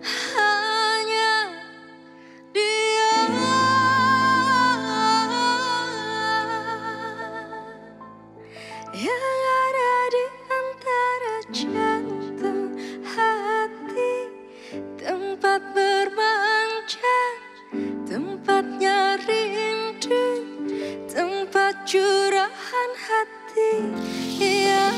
hanya dia yang ada di antara jantung hati, tempat bermanja, tempatnya rindu, tempat curahan hati yang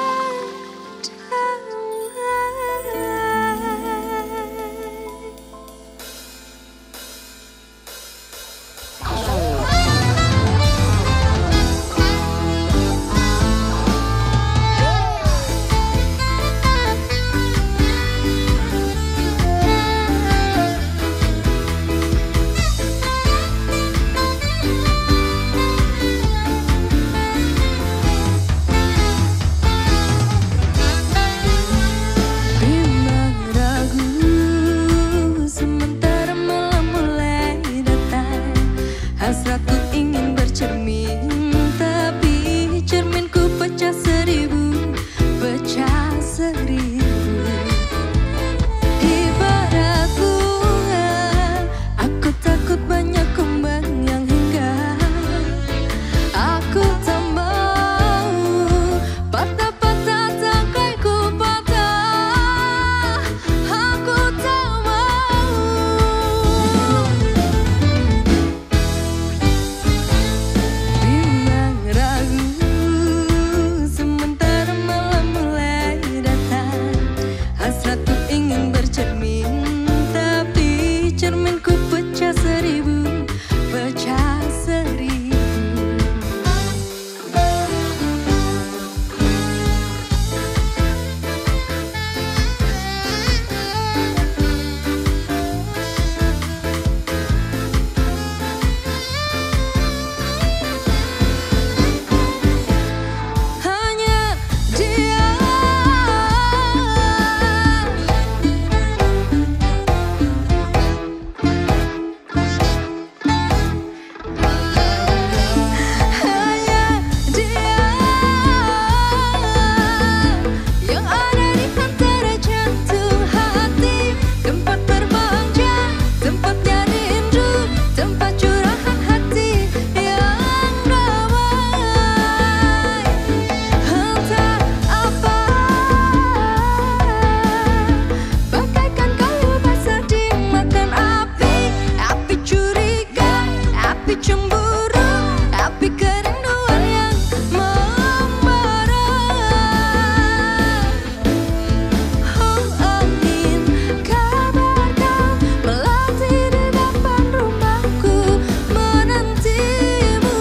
hasratku ingin bercermin, tapi cerminku pecah seribu, pecah seribu. Ibarat bunga, aku takut banyak kumbang yang hinggap. Aku tak mau patah-patah tangkai ku patah. Aku tak mau. Hasratku ingin bercermin, tapi cerminku pecah seribu, pecah seribu. Hanya dia cemburu, api kerinduan yang membara. Oh angin, kabar kau melatih di depan rumahku menantimu.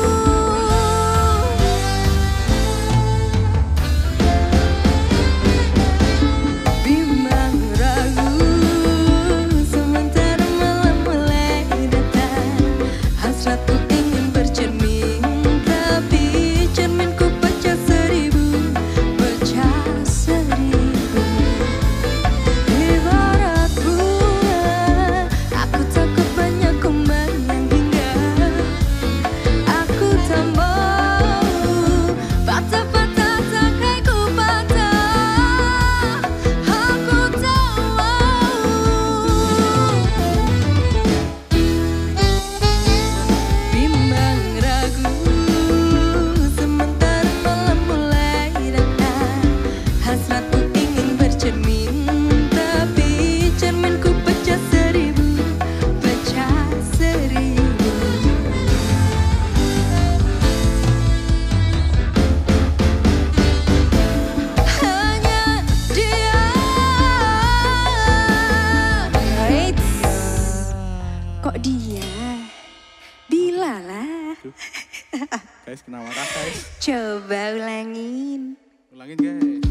Bimbang ragu, sementara malam mulai datang. Hasratku ingin bercermin, tapi cerminku pecah seribu, pecah seribu. Ibarat bunga, aku takut banyak kumbang yang hinggap. Aku tak mau patah-patah tangkai ku patah. Aku tak mau. Bimbang ragu, sementara malam mulai datang. Hasratku ingin bercermin, tapi cerminku pecah seribu, pecah seribu. Hanya dia. Eits, kok dia? Bila lah. Guys, kena marah guys. Coba ulangin. Ulangin guys.